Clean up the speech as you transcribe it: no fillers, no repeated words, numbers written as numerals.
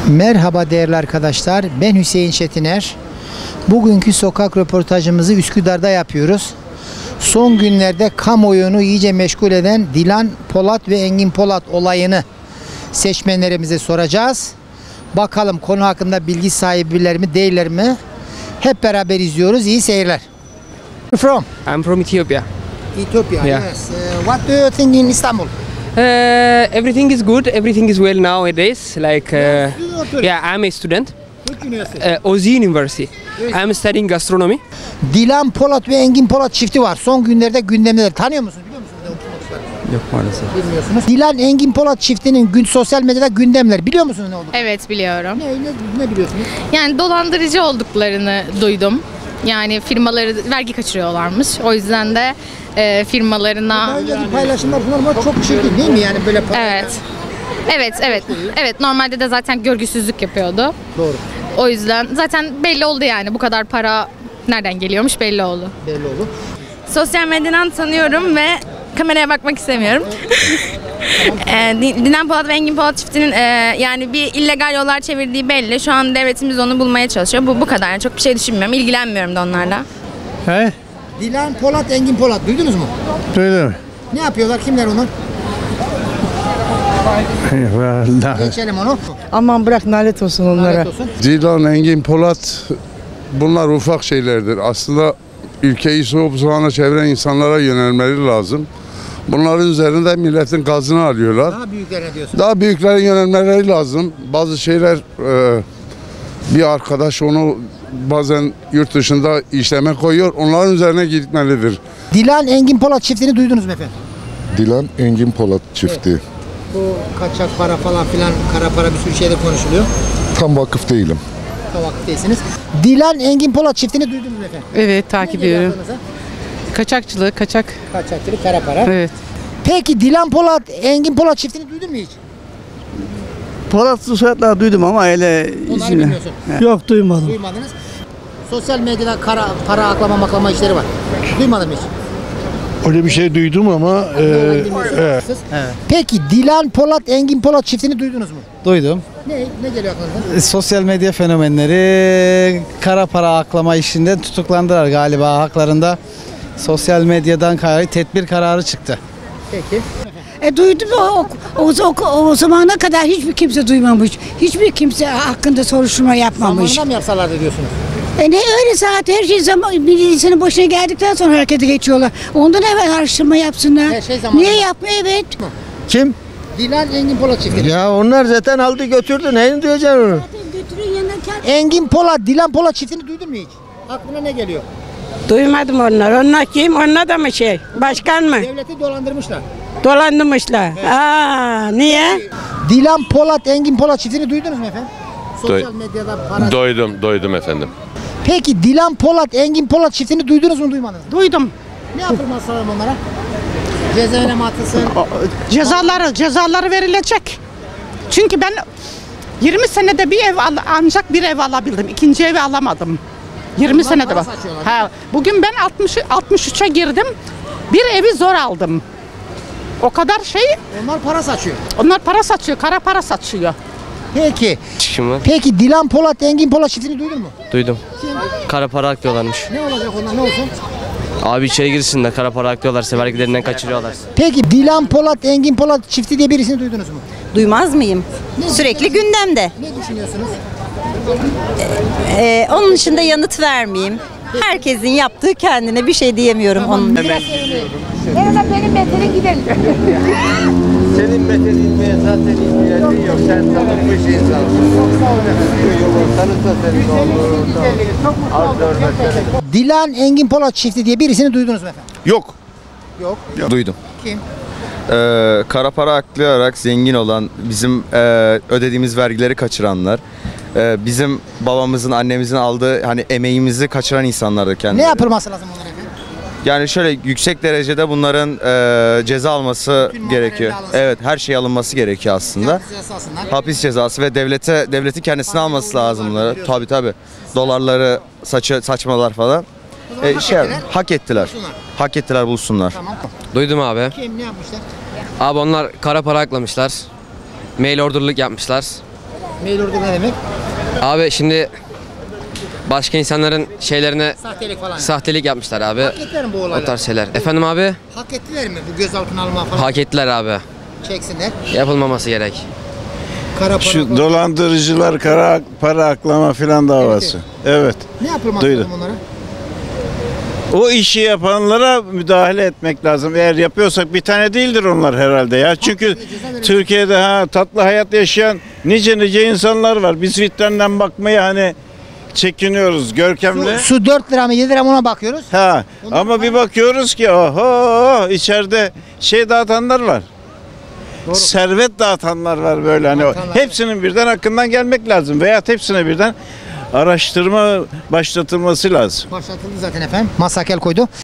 Merhaba değerli arkadaşlar, ben Hüseyin Çetiner. Bugünkü sokak röportajımızı Üsküdar'da yapıyoruz. Son günlerde kamuoyunu iyice meşgul eden Dilan Polat ve Engin Polat olayını seçmenlerimize soracağız. Bakalım konu hakkında bilgi sahibiler mi değiller mi? Hep beraber izliyoruz. İyi seyirler. From? I'm from Ethiopia. Ethiopia, Yeah. yes. What do you think in Istanbul? Everything is good. Everything is well nowadays. Like, yeah, I'm a student. Which university? Ozi University. I'm studying gastronomy. Dilan Polat ve Engin Polat çifti var. Son günlerde gündemdeler. Tanıyor musunuz? Biliyor musunuz? Yok maalesef. Bilmiyorsunuz. Dilan Engin Polat çiftinin sosyal medyada gündemler. Biliyor musunuz ne oldu? Evet, biliyorum. Ne biliyorsunuz? Yani dolandırıcı olduklarını duydum. Yani firmaları vergi kaçırıyorlarmış. O yüzden de firmalarına... Daha önceki paylaşımlar bunlar çok çirkin değil mi yani böyle Evet. Evet, normalde de zaten görgüsüzlük yapıyordu. Doğru. O yüzden zaten belli oldu yani bu kadar para nereden geliyormuş belli oldu. Belli oldu. Sosyal medyadan tanıyorum ve kameraya bakmak istemiyorum. Dilan Polat ve Engin Polat çiftinin yani bir illegal yollar çevirdiği belli. Şu an devletimiz onu bulmaya çalışıyor. Bu kadar. Yani çok bir şey düşünmüyorum. İlgilenmiyorum da onlarla. He? Dilan Polat, Engin Polat duydunuz mu? Duydum. Ne yapıyorlar? Kimler onlar? Vallahi. Geçelim onu. Aman bırak, lanet olsun onlara. Lanet olsun. Dilan, Engin Polat bunlar ufak şeylerdir. Aslında ülkeyi soğuk soğana çeviren insanlara yönelmeleri lazım. Bunların üzerinde milletin gazını alıyorlar. Daha büyüklerine diyorsun. Daha büyüklere yönelmeleri lazım. Bazı şeyler bir arkadaş onu bazen yurt dışında işleme koyuyor. Onların üzerine gitmelidir. Dilan Engin Polat çiftini duydunuz mu efendim? Dilan Engin Polat çifti. Bu kaçak para falan filan, kara para bir sürü şeyde konuşuluyor. Tam vakıf değilim. Vakıf değilsiniz. Dilan Engin Polat çiftini duydunuz mu efendim? Evet, takip Ne geliyor ediyorum. aklınıza? Kaçakçılık, kaçak. Kaçakçılık, kara para. Evet. Peki Dilan Polat, Engin Polat çiftini duydun mu hiç? Polatlı soyadlar duydum ama öyle Onları ismini. bilmiyorsun. Yok, duymadım. Duymadınız. Sosyal medyada para aklama maklama işleri var. Duymadın mı hiç? Öyle bir şey duydum ama Evet. Peki Dilan Polat, Engin Polat çiftini duydunuz mu? Duydum. Ne geliyor aklınıza? Sosyal medya fenomenleri kara para aklama işinden tutuklandılar galiba, haklarında. Sosyal medyadan tedbir kararı çıktı. Peki. Duydum o zamana kadar hiçbir kimse duymamış. Hiçbir kimse hakkında soruşturma yapmamış. Zamanında mı yapsalardı diyorsunuz? Ne öyle zaten her şey zaman birisinin başına geldikten sonra harekete geçiyorlar. Ondan evvel araştırma yapsınlar. Her şey zamanında. Niye yapmıyor? Evet. Kim? Dilan Engin Polat çiftini. Ya onlar zaten aldı götürdü. Neyini duyacaksın onu? Götürün yanına Engin Polat, Dilan Polat çiftini duydun mu hiç? Aklına ne geliyor? Duymadım onlar. Onlar kim? Onlar da mı şey? Başkan mı? Devleti dolandırmışlar. Dolandırmışlar. Niye? Dilan Polat, Engin Polat çiftini duydunuz mu efendim? Sosyal medyada para... Duydum efendim. Peki Dilan Polat, Engin Polat çiftini duydunuz mu duymadınız mı? Duydum. Ne yapılması lazım onlara? Cezaevine mi atılsın? Cezaları verilecek. Çünkü ben 20 senede ancak bir ev alabildim. İkinci evi alamadım. 20 Onlar senede para bak. saçıyorlar. Bugün ben 63'e girdim. Bir evi zor aldım. O kadar şey, Onlar para saçıyor. onlar para saçıyor, kara para saçıyor. Peki. Kim var? Peki Dilan Polat, Engin Polat çiftini duydun mu? Duydum. Kara para aklıyorlarmış. Ne olacak onlar, ne olsun? Abi içeri girsinler, kara para aklıyorlarsa vergilerinden kaçırıyorlar. Peki Dilan Polat, Engin Polat çifti diye birisini duydunuz mu? Duymaz mıyım? Sürekli gündemde. Ne düşünüyorsunuz? Onun dışında yanıt vermeyeyim. Herkesin yaptığı kendine, bir şey diyemiyorum onun. benim beterim gidelim. Senin bedelin zaten ihtiyacın yok. Sen tanınmış insansın. Çok sağ olun efendim. Yolun tanısa senin olur. Dilan Engin Polat çifti diye birisini duydunuz mu efendim? Yok. Yok. Duydum. Kim? Kara para aklayarak zengin olan, bizim ödediğimiz vergileri kaçıranlar, bizim babamızın, annemizin aldığı hani emeğimizi kaçıran insanlardı kendileri. Ne yapılması lazım onlara efendim? Yani şöyle yüksek derecede bunların ceza alması gerekiyor. Evet, her şey alınması gerekiyor aslında. Hapis cezası ve devleti kendisine alması lazım bunları. Tabii. Dolarları saçmalar falan. Hak ettiler. Hak ettiler, bulsunlar. Tamam. Duydum abi. Kim, ne yapmışlar? Abi onlar kara para aklamışlar. Mail orderlık yapmışlar. Mail order ne demek? Abi şimdi başka insanların şeylerine Sahtelik falan. sahtelik yapmışlar abi. Hak ettiler mi bu olaylar? O tarz şeyler. Efendim abi? Hak ettiler mi bu gözaltına alma falan? Hak ettiler abi. Çeksinler. Yapılmaması gerek. Kara para. Şu dolandırıcılar, kara para aklama filan davası. Evet. Ne yapılması Duydum. lazım onlara? O işi yapanlara müdahale etmek lazım. Eğer yapıyorsak bir tane değildir onlar herhalde ya. Çünkü Türkiye'de tatlı hayat yaşayan nice insanlar var. Biz vitrenden bakmaya hani çekiniyoruz görkemli. Su 4 lira mı 7 lira mı ona bakıyoruz. Ama bir bakıyoruz ki oho içeride şey dağıtanlar var. Doğru. Servet dağıtanlar var böyle hani hepsinin birden hakkından gelmek lazım veya hepsine birden araştırma başlatılması lazım. Başlatıldı zaten efendim. Masakel koydu.